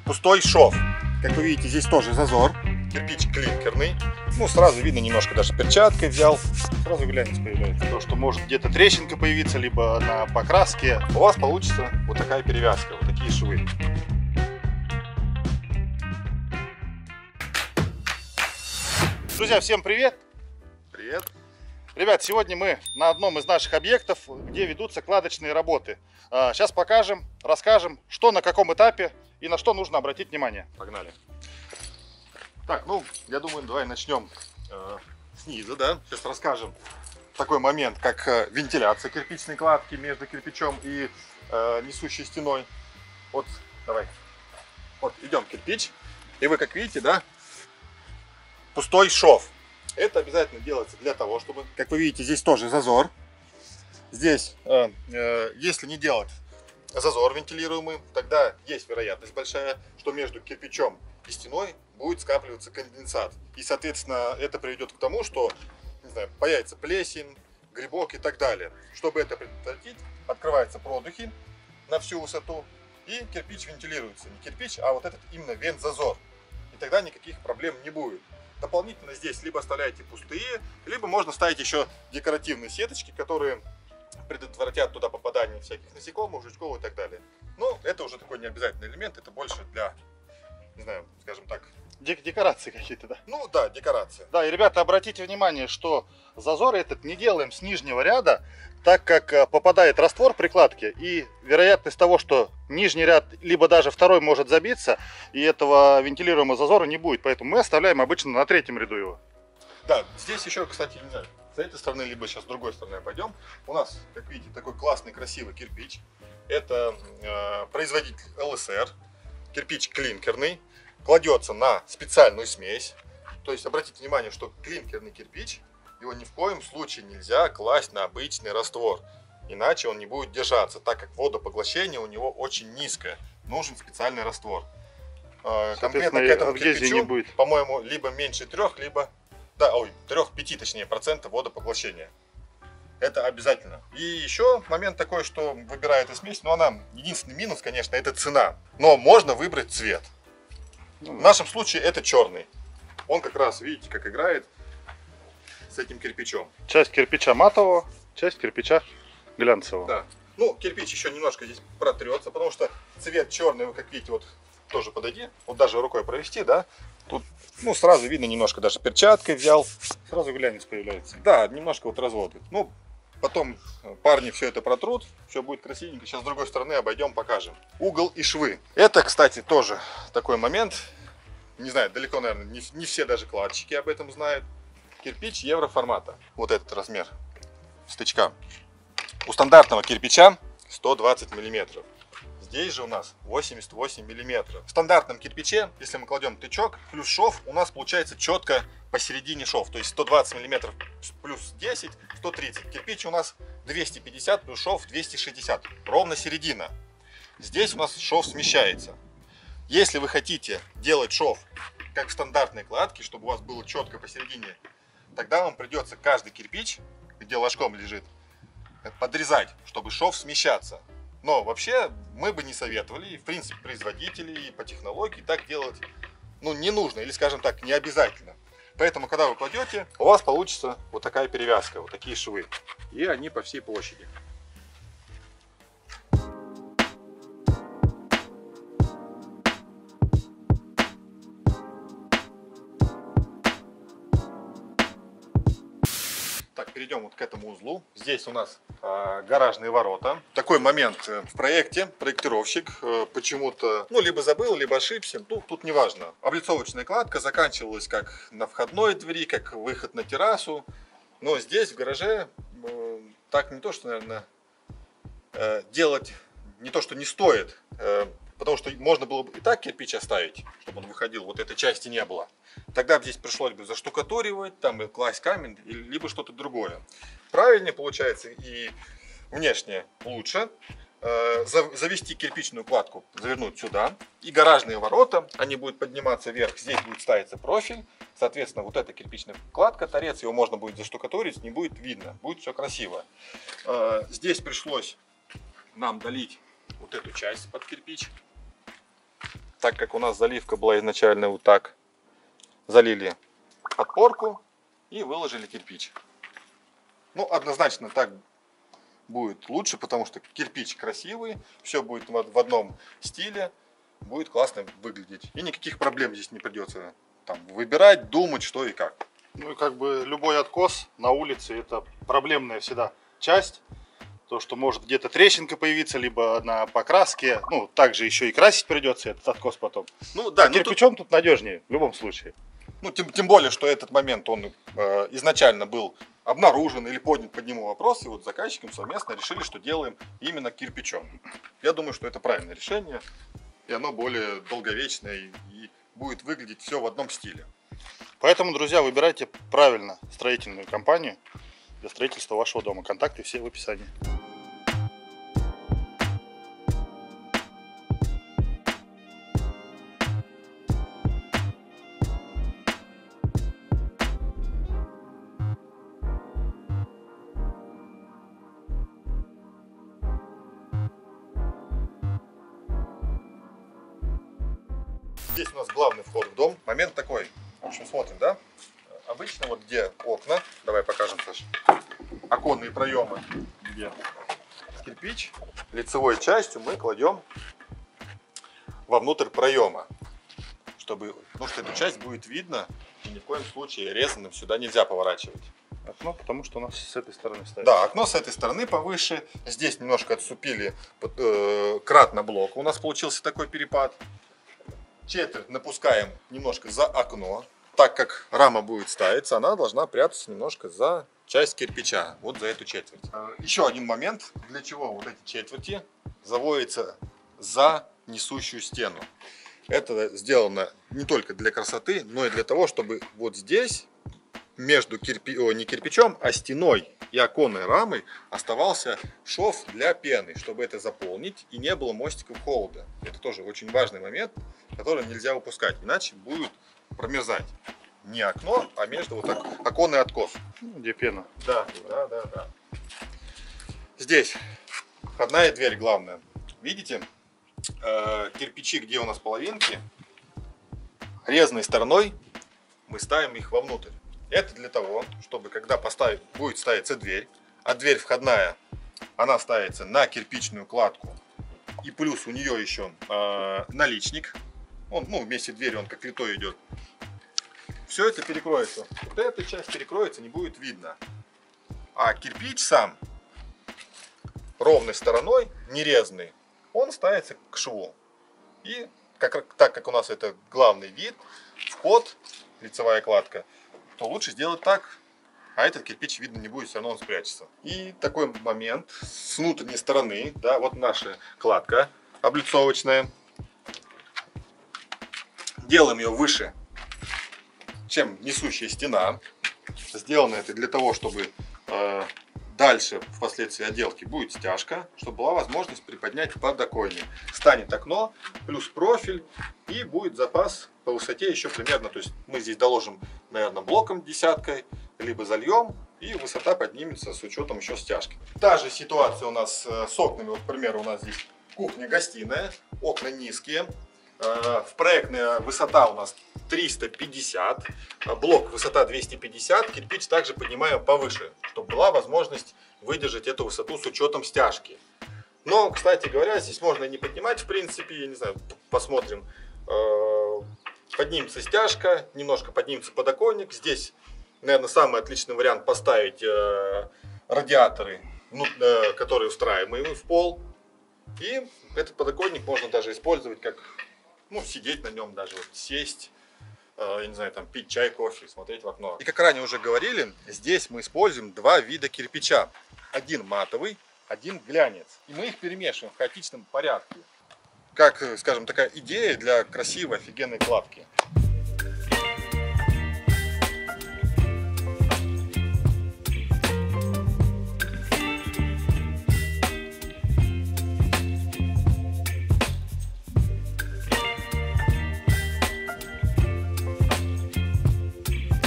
пустой шов. Как вы видите, здесь тоже зазор. Кирпич клинкерный. Ну, сразу видно, немножко даже перчаткой взял. Сразу глянец появляется. То, что может где-то трещинка появиться, либо на покраске. У вас получится вот такая перевязка, вот такие швы. Друзья, всем привет! Привет! Ребят, сегодня мы на одном из наших объектов, где ведутся кладочные работы. Сейчас покажем, расскажем, что на каком этапе и на что нужно обратить внимание. Погнали! Так, ну, я думаю, давай начнем снизу, да? Сейчас расскажем такой момент, как вентиляция кирпичной кладки между кирпичом и несущей стеной. Вот, давай. Вот, идем кирпич. И вы, как видите, да, пустой шов. Это обязательно делается для того, чтобы, как вы видите, здесь тоже зазор. Здесь, если не делать зазор вентилируемый, тогда есть вероятность большая, что между кирпичом и стеной будет скапливаться конденсат. И, соответственно, это приведет к тому, что, не знаю, появится плесень, грибок и так далее. Чтобы это предотвратить, открываются продухи на всю высоту, и кирпич вентилируется. Не кирпич, а вот этот именно вент-зазор. И тогда никаких проблем не будет. Дополнительно здесь либо оставляете пустые, либо можно ставить еще декоративные сеточки, которые предотвратят туда попадание всяких насекомых, жучков и так далее. Но это уже такой необязательный элемент, это больше для, не знаю, скажем так, декорации какие-то, да? Ну да, декорация. Да, и, ребята, обратите внимание, что зазор этот не делаем с нижнего ряда, так как попадает раствор прикладки, и вероятность того, что нижний ряд, либо даже второй может забиться, и этого вентилируемого зазора не будет. Поэтому мы оставляем обычно на третьем ряду его. Да, здесь еще, кстати, не знаю, с этой стороны, либо сейчас с другой стороны пойдем. У нас, как видите, такой классный, красивый кирпич. Это производитель ЛСР. Кирпич клинкерный. Кладется на специальную смесь. То есть обратите внимание, что клинкерный кирпич, его ни в коем случае нельзя класть на обычный раствор. Иначе он не будет держаться, так как водопоглощение у него очень низкое. Нужен специальный раствор. Конкретно к этому кирпичу, по-моему, либо меньше 3, либо 3-5 точнее процентов водопоглощения. Это обязательно. И еще момент такой, что выбирая эту смесь, но она, единственный минус, конечно, это цена. Но можно выбрать цвет. В нашем случае это черный. Он как раз, видите, как играет с этим кирпичом. Часть кирпича матового, часть кирпича глянцевого. Да. Ну, кирпич еще немножко здесь протрется, потому что цвет черный, вы как видите, вот тоже подойди, вот даже рукой провести, да, тут, ну, сразу видно, немножко даже перчаткой взял, сразу глянец появляется. Да, немножко вот разводы. Ну, потом парни все это протрут, все будет красивенько. Сейчас с другой стороны обойдем, покажем. Угол и швы. Это, кстати, тоже такой момент. Не знаю, далеко, наверное, не все даже кладчики об этом знают. Кирпич евроформата. Вот этот размер стычка. У стандартного кирпича 120 миллиметров. Здесь же у нас 88 миллиметров. В стандартном кирпиче, если мы кладем тычок плюс шов, у нас получается четко посередине шов. То есть 120 миллиметров плюс 10, 130. Кирпич у нас 250 плюс шов 260. Ровно середина. Здесь у нас шов смещается. Если вы хотите делать шов как в стандартной кладке, чтобы у вас было четко посередине, тогда вам придется каждый кирпич, где ложком лежит, подрезать, чтобы шов смещаться. Но вообще мы бы не советовали, и в принципе производители и по технологии так делать, ну, не нужно, или, скажем так, не обязательно. Поэтому, когда вы кладете, у вас получится вот такая перевязка, вот такие швы. И они по всей площади. Так, перейдем вот к этому узлу. Здесь у нас гаражные ворота. Такой момент в проекте. Проектировщик почему-то, ну, либо забыл, либо ошибся. Ну, тут не важно. Облицовочная кладка заканчивалась как на входной двери, как выход на террасу. Но здесь, в гараже, так не то, что, наверное, делать не то, что не стоит. Потому что можно было бы и так кирпич оставить, чтобы он выходил, вот этой части не было. Тогда здесь пришлось бы заштукатуривать, там и класть камень, либо что-то другое. Правильнее получается и внешне лучше. Завести кирпичную кладку, завернуть сюда. И гаражные ворота, они будут подниматься вверх, здесь будет ставиться профиль. Соответственно, вот эта кирпичная кладка, торец, его можно будет заштукатурить, не будет видно, будет все красиво. Здесь пришлось нам долить вот эту часть под кирпич. так как у нас заливка была изначально вот так, залили подпорку и выложили кирпич. Ну, однозначно так будет лучше, потому что кирпич красивый, все будет в одном стиле, будет классно выглядеть. И никаких проблем здесь не придется там выбирать, думать, что и как. Ну и как бы любой откос на улице это проблемная всегда часть. То, что может где-то трещинка появиться, либо на покраске. Ну, также еще и красить придется этот откос потом. Ну да, кирпичом тут надежнее в любом случае. Ну, тем более, что этот момент, он изначально был обнаружен или поднят под него вопрос, и вот с заказчиком совместно решили, что делаем именно кирпичом. Я думаю, что это правильное решение, и оно более долговечное, и будет выглядеть все в одном стиле. Поэтому, друзья, выбирайте правильно строительную компанию для строительства вашего дома. Контакты все в описании. Здесь у нас главный вход в дом. Момент такой. В общем, смотрим, да? Обычно вот где окна, давай покажем, Саша. Оконные проемы, где кирпич, лицевой частью мы кладем вовнутрь проема, чтобы, потому что эту часть будет видно, и ни в коем случае резаным сюда нельзя поворачивать. Окно, потому что у нас с этой стороны стоит. Да, окно с этой стороны повыше. Здесь немножко отступили крат на блок. У нас получился такой перепад. Четверть напускаем немножко за окно. Так как рама будет ставиться, она должна прятаться немножко за часть кирпича. Вот за эту четверть. Еще один момент, для чего вот эти четверти заводятся за несущую стену. Это сделано не только для красоты, но и для того, чтобы вот здесь между не кирпичом, а стеной и оконной рамой оставался шов для пены, чтобы это заполнить и не было мостиков холода. Это тоже очень важный момент, который нельзя упускать, иначе будет промерзать не окно, а между вот так оконный откос. Где пена. Да. Здесь входная дверь главная. Видите, кирпичи, где у нас половинки, резной стороной мы ставим их вовнутрь. Это для того, чтобы когда будет ставиться дверь, а дверь входная, она ставится на кирпичную кладку, и плюс у нее еще наличник, он, ну, вместе двери он как литой идет. Все это перекроется. Вот эта часть перекроется, не будет видно. А кирпич сам ровной стороной, нерезанный, он ставится к шву. И так как у нас это главный вид, вход, лицевая кладка, то лучше сделать так, а этот кирпич видно не будет, все равно он спрячется. И такой момент с внутренней стороны, да, вот наша кладка облицовочная. Делаем ее выше, чем несущая стена. Сделано это для того, чтобы дальше впоследствии отделки будет стяжка, чтобы была возможность приподнять подоконник. Станет окно плюс профиль, и будет запас по высоте еще примерно, то есть мы здесь доложим, наверное, блоком десяткой, либо зальем, и высота поднимется с учетом еще стяжки. Та же ситуация у нас с окнами. Вот, к примеру, у нас здесь кухня-гостиная, окна низкие. Проектная высота у нас 350, блок высота 250, кирпич также поднимаем повыше, чтобы была возможность выдержать эту высоту с учетом стяжки. Но, кстати говоря, здесь можно и не поднимать, в принципе, я не знаю, посмотрим. Поднимется стяжка, немножко поднимется подоконник. Здесь, наверное, самый отличный вариант поставить радиаторы, которые устраиваемые в пол. И этот подоконник можно даже использовать как, ну, сидеть на нем, даже вот сесть, я не знаю, там пить чай, кофе, смотреть в окно. И как ранее уже говорили, здесь мы используем два вида кирпича. Один матовый, один глянец. И мы их перемешиваем в хаотичном порядке. Как, скажем, такая идея для красивой, офигенной кладки.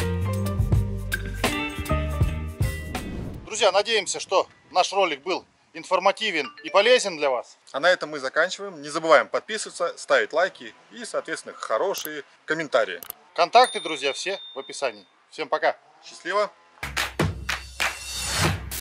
Друзья, надеемся, что наш ролик был информативен и полезен для вас. А на этом мы заканчиваем. Не забываем подписываться, ставить лайки и, соответственно, хорошие комментарии. Контакты, друзья, все в описании. Всем пока. Счастливо!